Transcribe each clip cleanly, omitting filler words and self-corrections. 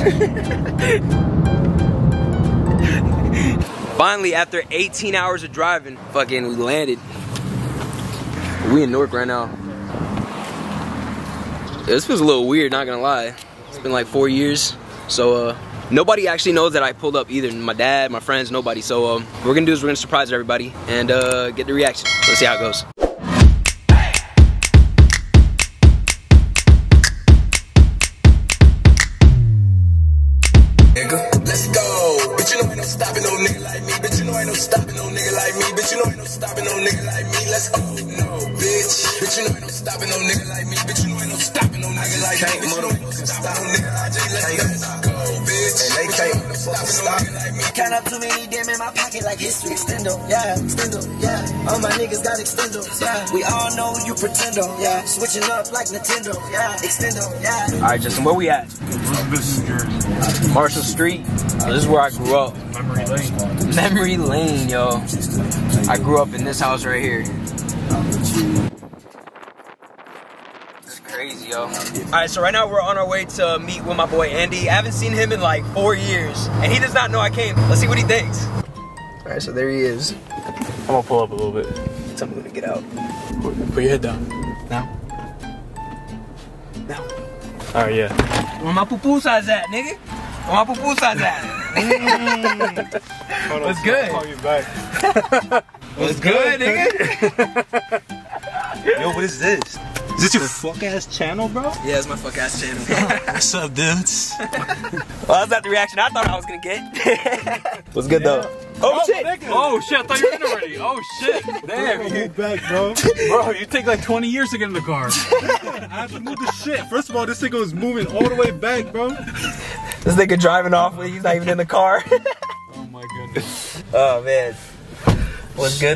Finally, after 18 hours of driving, fucking we landed. We in Newark right now. This was a little weird, not gonna lie. It's been like 4 years, so nobody actually knows that I pulled up either. My dad, my friends, nobody. So what we're gonna do is we're gonna surprise everybody and get the reaction. Let's see how it goes. Let's go. Bitch, you know ain't no stopping no nigga like me. Bitch, you know ain't no stopping no nigga like me. Bitch, you know ain't no stopping no nigga like me. Let's go. No, bitch. Bitch, you know ain't no stopping no nigga like me. Bitch, you know ain't no stopping no nigga like me. Bitch, you know ain't no stopping no nigga like me. Let's go, bitch. And they can't stop no nigga like me. Count up too many damn in my pocket like history. Extendo, yeah, extendo, yeah. All my niggas got extendos, yeah. We all know you pretendo, yeah. Switching up like Nintendo, yeah. Extendo, yeah. All right, Justin, where we at? Marshall Street. This is where I grew up. Memory Lane. Memory Lane, yo. I grew up in this house right here. This is crazy, yo. Alright, so right now we're on our way to meet with my boy Andy. I haven't seen him in like 4 years, and he does not know I came. Let's see what he thinks. Alright, so there he is. I'm gonna pull up a little bit. Tell me when to get out. Put your head down. Now. Now. Alright, yeah. Where my pupusas at, nigga? Where my pupusas at? What's good? I'll call you back. What's good, nigga? Yo, what is this? Is this your fuck ass channel, bro? Yeah, it's my fuck ass channel. What's up, dudes? Well, that's not the reaction I thought I was gonna get. What's good though? Oh shit! Oh shit, I thought you were in already. Oh shit. Damn, you back, bro. Bro, you take like 20 years to get in the car. I have to move the shit. First of all, this thing was moving all the way back, bro. This nigga driving off when he's not even in the car. Oh my goodness. Oh man. What's good?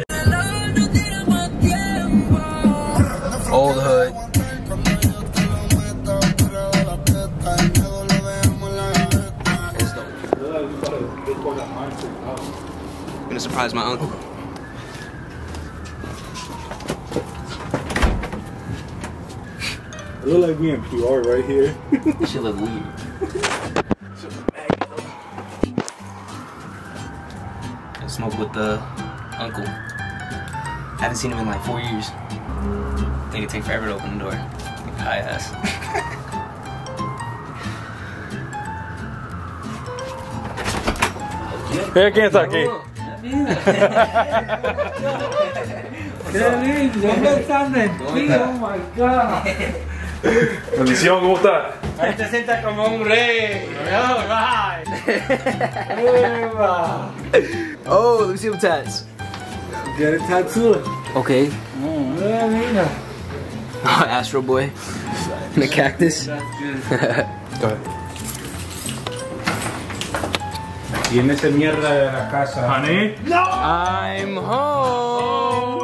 Old hood. I'm gonna surprise my uncle. It look like we in PR right here. This shit look weird. I smoke with the uncle. Haven't seen him in like 4 years. Think it take forever to open the door. High ass. Hey, Kentucky. Oh my god. Bendición, ¿cómo está? Ahí te sientas como un rey. Oh, let me see them tats. Get a tattoo. Okay. Mira. Oh, Astro Boy. And a cactus. Go ahead. Tiene ese mierda de la casa. Honey? No! I'm home.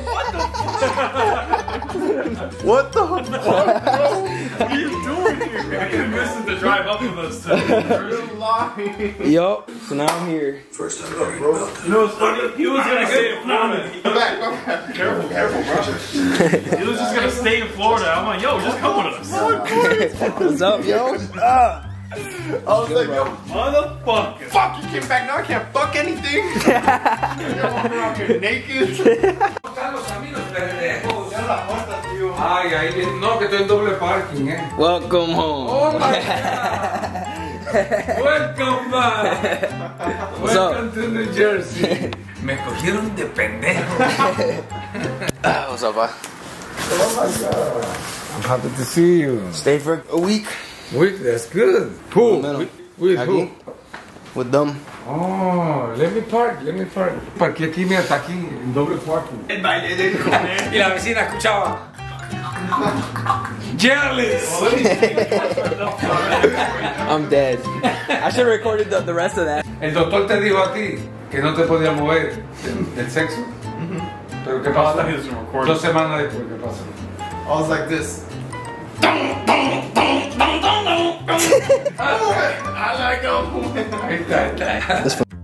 What the fuck? What are you doing here? I can miss the drive up with us today. Yup. So now I'm here. First time, You know what's funny? He was gonna stay in Florida. Careful, bro. He was just gonna stay in Florida. I'm like, yo, just come with us. What's up, yo? I was like, yo, Motherfucker. fuck, you came back now, I can't fuck anything. You're walking around here naked. Ay, ahí no, que estoy en doble parking, Welcome home. Oh my god. Welcome back. What's up? Welcome to New Jersey. Me cogieron de pendejo. What's up, bud? I'm happy to see you. Stay for a week. Wait, that's good. Who? With who? With them. Oh, let me park. Parqué aquí, mira, está aquí, en doble parking. El baile del comer. Y la vecina escuchaba. Jealous. I'm dead. I should have recorded the rest of that. El doctor te dijo a ti que no te podías mover del sexo. Pero ¿qué pasa? 2 semanas después, ¿qué pasa? I was like this. I like him. Ahí está.